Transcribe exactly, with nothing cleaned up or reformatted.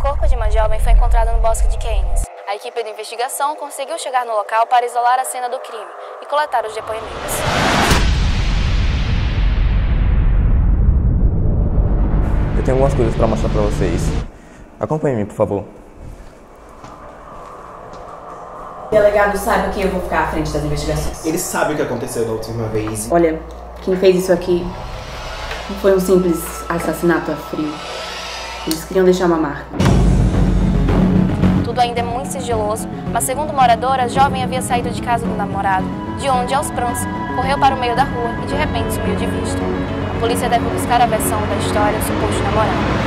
corpo de uma jovem foi encontrado no bosque de Keynes. A equipe de investigação conseguiu chegar no local para isolar a cena do crime e coletar os depoimentos. Eu tenho algumas coisas para mostrar para vocês. Acompanhe-me, por favor. Delegado, saiba que eu vou ficar à frente das investigações. Ele sabe o que aconteceu da última vez. Olha, quem fez isso aqui não foi um simples assassinato a frio. Eles queriam deixar uma marca. Tudo ainda é muito sigiloso, mas segundo moradora, a jovem havia saído de casa do namorado, de onde, aos prantos, correu para o meio da rua e de repente sumiu de vista. A polícia deve buscar a versão da história do suposto namorado.